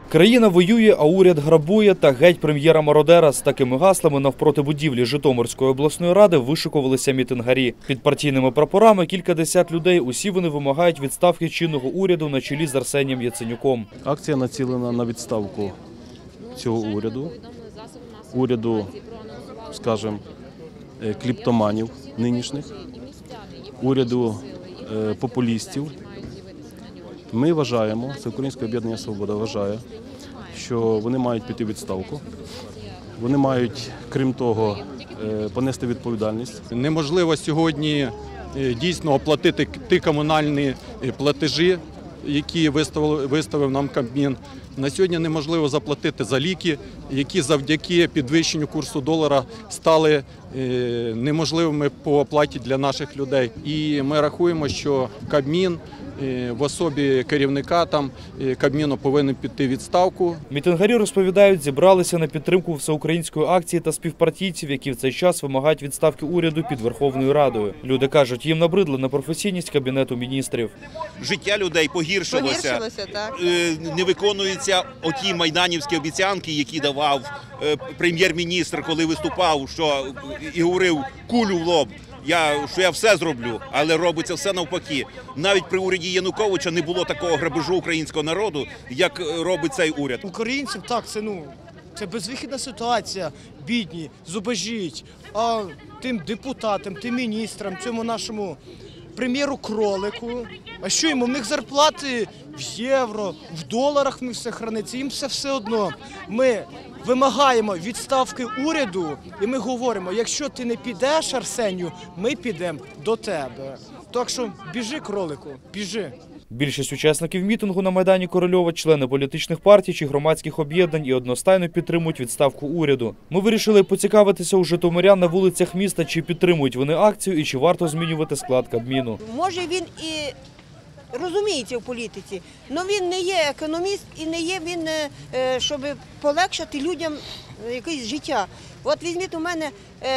Країна воює, а уряд грабує та геть прем'єра-мародера. З такими гаслами навпроти будівлі Житомирської обласної ради вишикувалися мітингарі. Під партійними прапорами кількадесят людей. Усі вони вимагають відставки чинного уряду на чолі з Арсенієм Яценюком. Акція націлена на відставку цього уряду, скажімо, кліптоманів нинішніх, уряду популістів. Ми вважаємо, Всеукраїнське об'єднання «Свобода» вважає, що вони мають піти у відставку. Вони мають, крім того, понести відповідальність. Неможливо сьогодні дійсно оплатити ті комунальні платежі, які виставив нам Кабмін. На сьогодні неможливо заплатити за ліки, які завдяки підвищенню курсу долара стали неможливими по оплаті для наших людей. І ми рахуємо, що Кабмін в особі керівника Кабміну повинен піти у відставку. Мітингарі розповідають, зібралися на підтримку всеукраїнської акції та співпартійців, які в цей час вимагають відставки уряду під Верховною Радою. Люди кажуть, їм набридла непрофесійність Кабінету міністрів. Життя людей погіршилося, так. Не виконуються оті майданівські обіцянки, які давав прем'єр-міністр, коли виступав, і говорив кулю в лоб. Що я все зроблю, але робиться все навпаки. Навіть при уряді Януковича не було такого грабежу українського народу, як робить цей уряд. Українців, так, це безвихідна ситуація, бідні, зубожіть, а тим депутатам, тим міністрам, цьому нашому прем'єру Кролику, а що йому, в них зарплати в євро, в доларах в них все храниться, їм все одно. Ми вимагаємо відставки уряду і ми говоримо, якщо ти не підеш, Арсенію, ми підемо до тебе. Так що біжи, Кролику, біжи. Більшість учасників мітингу на Майдані Корольова – члени політичних партій чи громадських об'єднань і одностайно підтримують відставку уряду. Ми вирішили поцікавитися у житомирян на вулицях міста, чи підтримують вони акцію і чи варто змінювати склад Кабміну. Може він і розуміється в політиці, але він не є економіст і не є він, щоб полегшити людям якесь життя. От візьміть у мене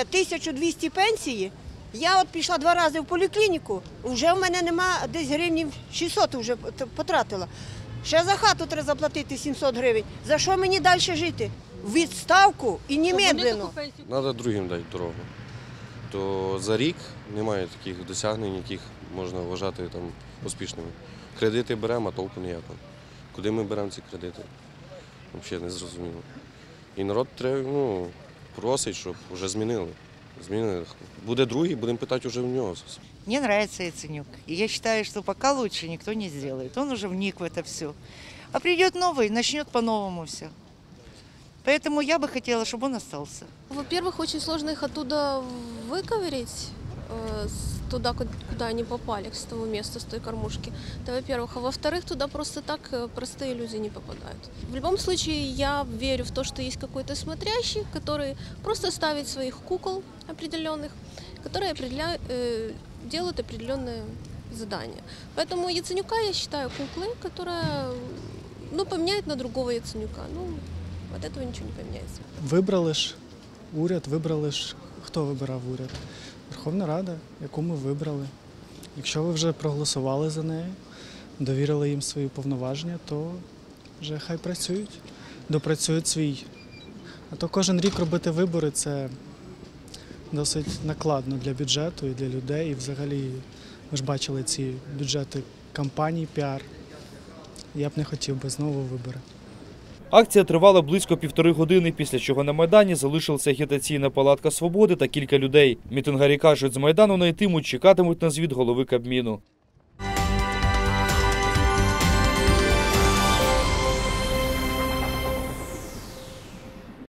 1200 пенсії. Я пішла 2 рази в поліклініку, вже в мене нема десь гривнів 600 вже потратила. Ще за хату треба заплатити 700 гривень. За що мені далі жити? Відставку і немедленно. Треба другим дати дорогу. То за рік немає таких досягнень, яких можна вважати успішними. Кредити беремо, а толку ніякого. Куди ми беремо ці кредити? Взагалі не зрозуміло. І народ просить, щоб вже змінили. Буде другий, будемо питати вже в нього. Мне нравится Яценюк. И я считаю, что пока лучше никто не сделает. Он уже вник в это все. А придет новый, начнет по-новому все. Поэтому я бы хотела, чтобы он остался. Во-первых, очень сложно их оттуда выковырять, туда, куда они попали, с того места, с той кормушки. Это во-первых. А во-вторых, туда просто так простые люди не попадают. В любом случае, я верю в то, что есть какой-то смотрящий, который просто ставит своих кукол определенных, которые делают определенные задания. Поэтому Яценюка я считаю куклой, которая поменяет на другого Яценюка. От этого ничего не поменяется. Вибрали ж уряд, хто вибирав уряд? Верховна Рада, яку ми вибрали. Якщо ви вже проголосували за неї, довірили їм свої повноваження, то вже хай працюють, допрацюють свій. А то кожен рік робити вибори – це досить накладно для бюджету і для людей. І взагалі, ви ж бачили ці бюджети кампаній, піар. Я б не хотів би знову вибори. Акція тривала близько 1,5 години, після чого на Майдані залишилася агітаційна палатка «Свободи» та кілька людей. Мітингарі кажуть, з Майдану не йтимуть, чекатимуть на звіт голови Кабміну.